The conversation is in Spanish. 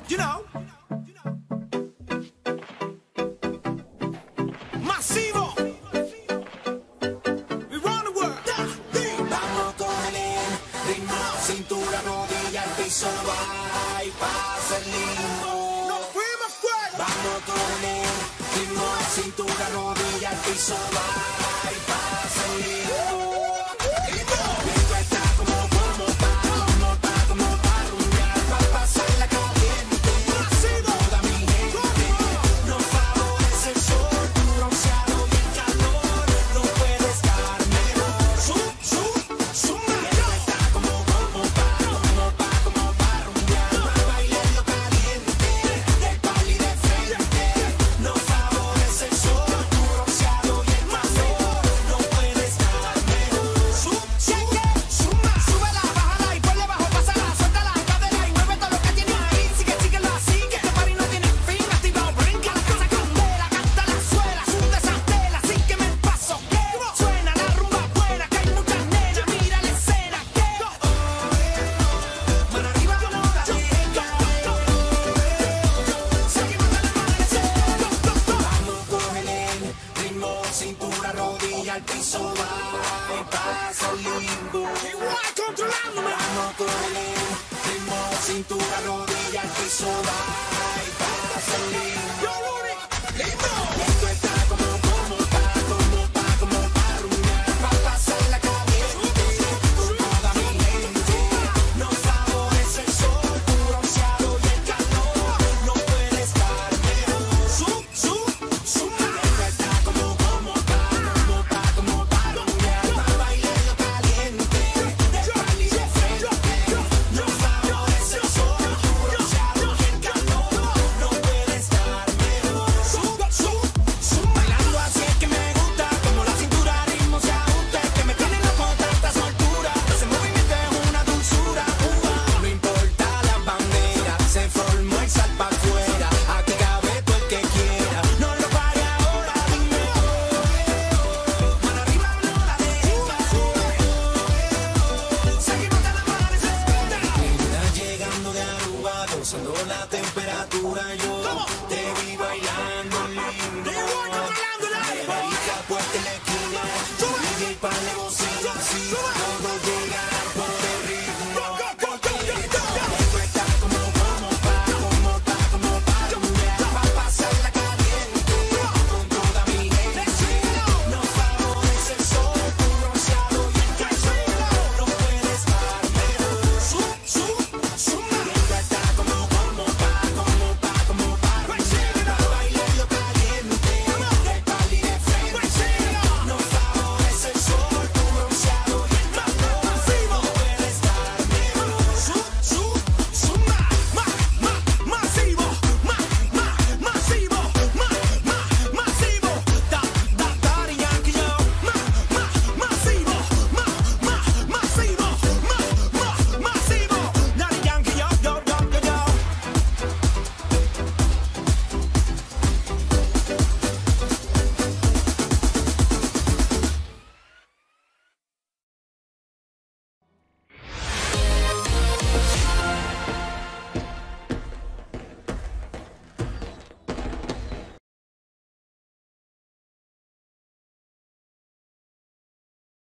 you know. Masivo. We run the world. Vamos con el ritmo, cintura, rodilla, al piso, va y pasa el lindo. Nos fuimos fuera. Vamos con el ritmo, cintura, rodilla, al piso, va y pasa el lindo. Esto está como pa' rumbear, pa' pasarla caliente. Toda mi gente nos favorece el sol, tu bronceado y el calor. No puede estar mejor. Esto está como pa' rumbear, pa' bailarlo caliente. Del pali de frente nos favorece el sol, tu bronceado y el calor. No puede estar mejor. Súbela, bájala y ponle bajo, pásala, suelta la cadera y mueve todo lo que tienes ahí. Síguelo así, que este party no tiene fin. Activado, brinca la casa candela, canta la suela, sunde esa tela, así que me paso. Que suena la rumba buena, que hay muchas nenas, mira la escena. Que mano arriba, no la dejes caer. Seguimos al amanecer. Vamos con el ritmo, cintura, rodilla, al piso, va y pasa el limbo. Igual controlándome. Vamos con el ritmo, cintura, rodilla, al piso, va y pasa el limbo. Yo, Rudy. Lindo. Esto está como